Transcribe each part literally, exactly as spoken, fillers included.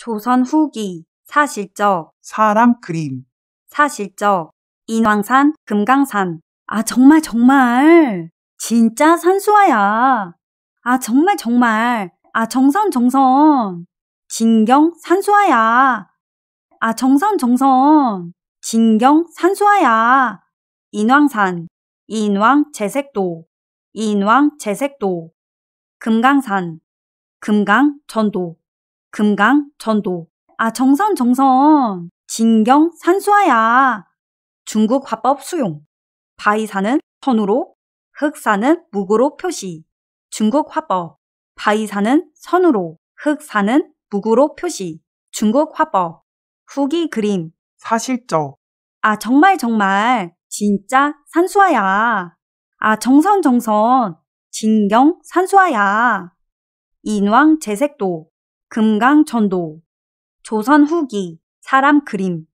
조선 후기 사실적 사람 그림 사실적 인왕산 금강산 아 정말 정말 진짜 산수화야. 아 정말 정말 아 정선 정선 진경 산수화야. 아 정선 정선 진경 산수화야. 인왕산 인왕 제색도 인왕 제색도 금강산 금강 전도 금강 전도 아 정선 정선 진경 산수화야. 중국 화법 수용 바위산은 선으로 흑산은 묵으로 표시 중국 화법 바위산은 선으로 흑산은 묵으로 표시 중국 화법 후기 그림 사실적 아 정말 정말 진짜 산수화야. 아 정선 정선 진경 산수화야. 인왕 제색도 금강 전도 조선 후기 사람 그림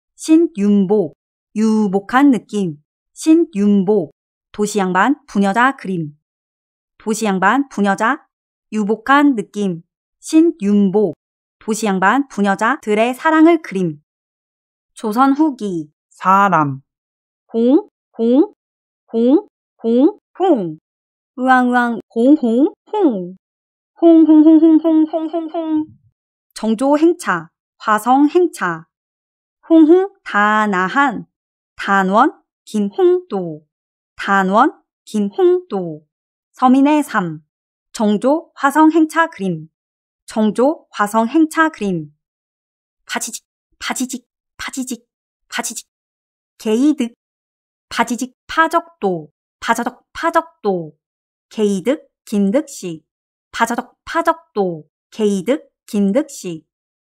신윤복 유복한 느낌 신윤복 도시양반 부녀자 그림 도시양반 부녀자 유복한 느낌 신윤복 도시양반 부녀자들의 사랑을 그림 조선 후기 사람 홍, 홍, 홍, 홍, 홍 으앙으앙 홍, 홍, 홍 홍, 홍, 홍, 홍, 홍, 홍, 홍, 홍 정조 행차 화성 행차 홍홍 다나한 단원 김홍도 단원 김홍도 서민의 삶 정조 화성 행차 그림 정조 화성 행차 그림 파지직 파지직 파지직 파지직 개이득 파지직 파적도 파저덕 파적도 개이득 김득식 파저덕 파적도 개이득 김득식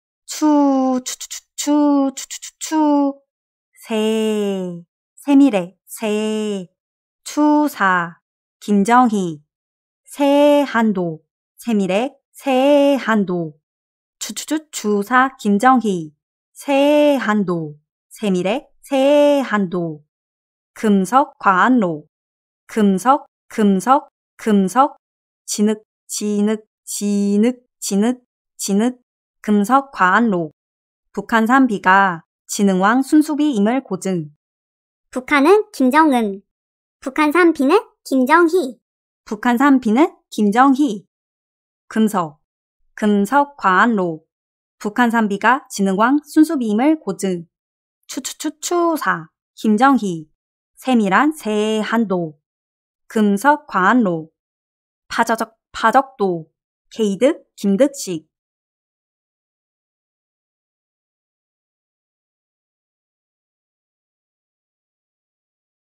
추 추추추추 추추추추 새 세밀의 새 추사 김정희 새한도 세밀의 새한도 추추추 추사 김정희 새한도 세밀의 새한도 금석 과안로 금석 금석 금석 진흙 진흙 진흙 진흙 진흙 금석 과안로 북한산 비가 진흥왕 순수비임을 고증 북한은 김정은 북한산 비는 김정희 북한산 비는 김정희 금석 금석 과안로 북한산 비가 진흥왕 순수비임을 고증 추추추추사 김정희 세밀한 새한도 금석 과안로 파저적 파적도 개이득 김득식